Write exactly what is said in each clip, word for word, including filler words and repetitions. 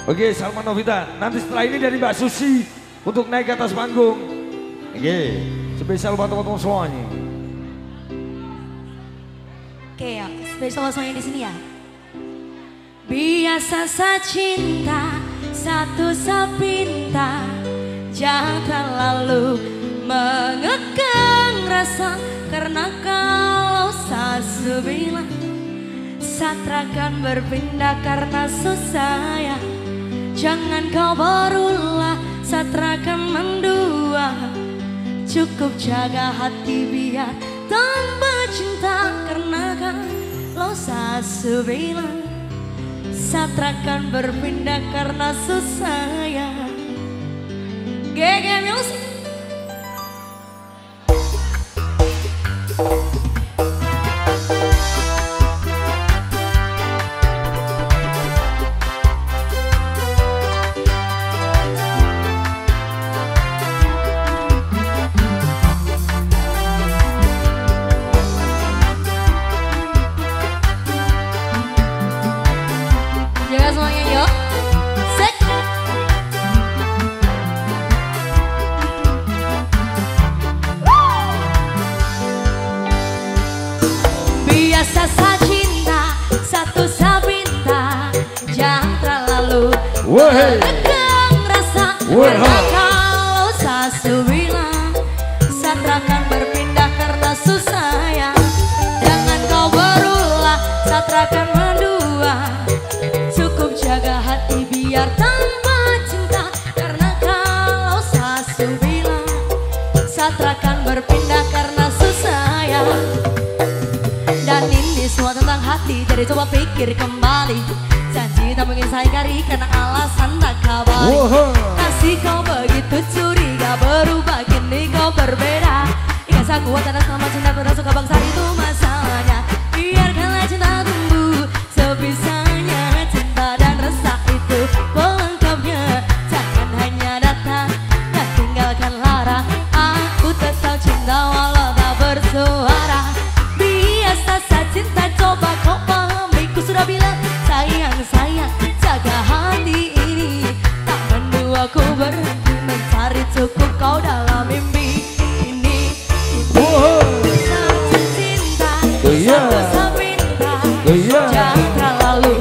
Oke, Salman Novita. Nanti setelah ini dari Mbak Susi untuk naik ke atas panggung. Oke, spesial buat teman-teman semuanya. Oke ya, spesial semuanya di sini ya. Biasa sa cinta, satu sa pinta, jangan terlalu mengekang rasa, karena kalau sasu bilang satrakan berpindah karena susah ya. Jangan kau berulah, satrakan mendua, cukup jaga hati biar tanpa cinta, karena kalau sasu bilang satrakan berpindah karena susah ya. G G Music. Jaga semuanya yuk. Sek. Biasa sa cinta, satu sa pinta, jangan terlalu tegang rasa, karena kalau sasu bilang satrakan berpindah karena susah ya. Jangan kau berulah, satrakan mendua, cukup jaga hati biar tanpa cinta, karena kalau sasu bilang satrakan berpindah karena susah ya. Dan ini semua tentang hati, jadi coba pikir kembali. Janji tak mungkin saya ingkari karena alasan tak kabari. Kasih kau begitu curiga, berubah kini kau berbeda. Ingat saya kuat atas nama cinta, pernah suka bangsa itu masalahnya. Biarkanlah cinta tumbuh sebisanya, cinta dan rasa itu pelengkapnya. Jangan hanya datang dan tinggalkan lara, aku tetap cinta walau tak bersuara. Biasa sa cinta, coba kau pahami, ku sudah bilang sayang sayang jaga hati ini. Tak mendua ku berhenti mencari, cukup kau dalam mimpi ini. Ini satu cinta, satu sa pinta, jangan terlalu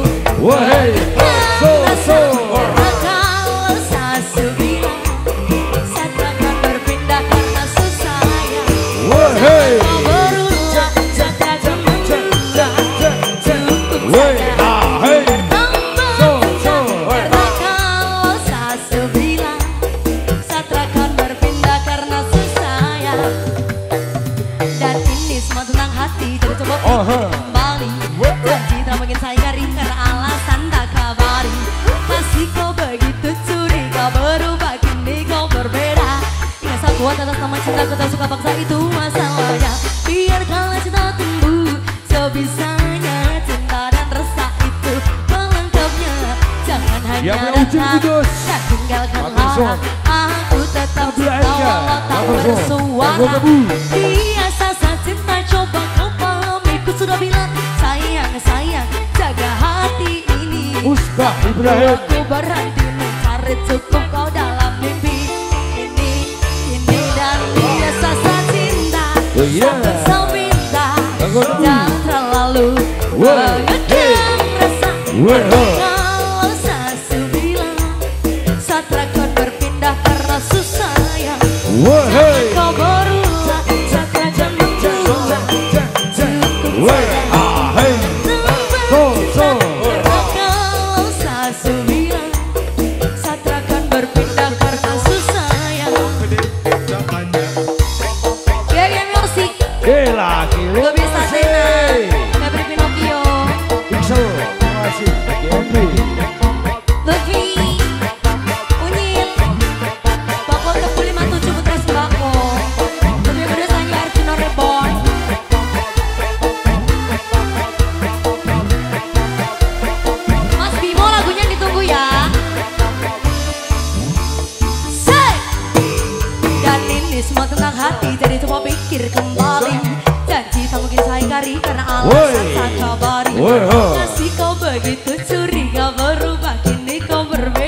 rasa, karena kalau sasu bilang satrakan berpindah karena susah ya. Kau berulah, satrakan mendua, cukup jaga tanpa cinta, karena kalau sasu bilang satrakan berpindah karena susah ya. Dan ini semua tentang hati, jadi coba pikir kembali. Janji tak mungkin saya ingkari karena alasan tak kabari. Masih kau begitu curiga, berubah kini kau berbeda. Ingat saya kuat atas nama cinta, ku tak suka paksa itu masalahnya. Biarkanlah cinta tumbuh sebisanya, cinta dan rasa itu pelengkapnya. Jangan hanya datang dan tinggalkan lara, aku tetap cinta walau tak bersuara. Biasa sa cinta, coba kau pahami, ku sudah bilang sayang sayang jaga hati ini. Ustaz Ibrahim. Aku berhenti mencari, cukup kau dalam mimpi ini. Ini dan biasa sa cinta, satu sa pinta, jangan terlalu mengekang rasa, kalau sasu bilang satrakan berpindah karena susah ya. Jangan kau berulah, satrakan mendua, cukup jaga kalau sasu bilang satrakan berpindah karena susah ya. G G Music. Gila, gila. Gak bisa tenang, Febri Pinocchio, Pixel, makasih. Gendy. Luffy, Unyil, Bakul Tebu lima puluh tujuh Putra Sembako, lebih muda sayangnya Arjuna Reborn. Mas Bimo lagunya ditunggu ya. Say! Dan ini semua tentang hati, jadi coba pikir kembali. Janji tak mungkin saya ingkari karena alasan tak kabari. Masih kau begitu curiga, berubah kini kau berbeda.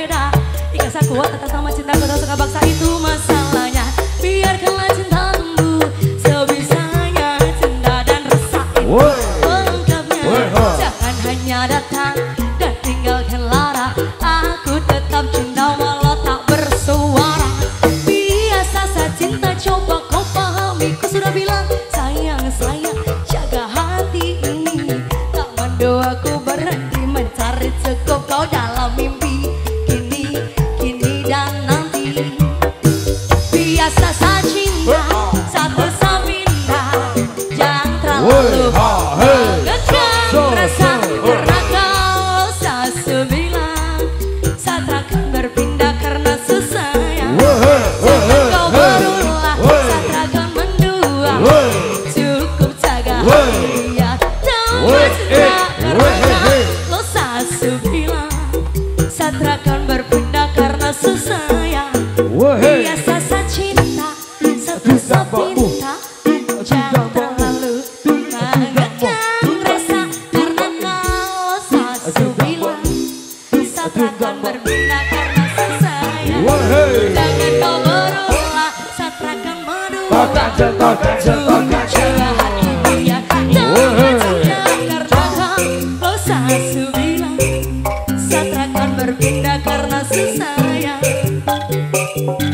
sayang dan tinggalkan lara. Aku tetap cinta walau tak bersuara. Biasa saya cinta, coba kau pahami. Ku sudah bilang sayang sayang jaga hati ini. Tak mendua aku berhenti mencari cukup kau dalam mimpi. Kini, kini dan nanti. Biasa saya cinta satu sabinda. Jangan terlalu mengekang rasa. Karena kalau saya bilang saya takkan berpindah karena susah ya. Jangan kau berulah, saya takkan mendua. Cukup jaga hati ya. Jangan cinta karena kalau saya bilang saya takkan berpindah karena susah ya. Biasa saya cinta satu sabinda. Jangan terlalu mengekang rasa. Karena kalau saya bilang saya takkan berpindah karena susah ya. Jangan kau berulah, saya takkan mendua. Cukup jaga hati dia. Jangan cinta karena kalau saya bilang saya takkan berpindah karena susah ya.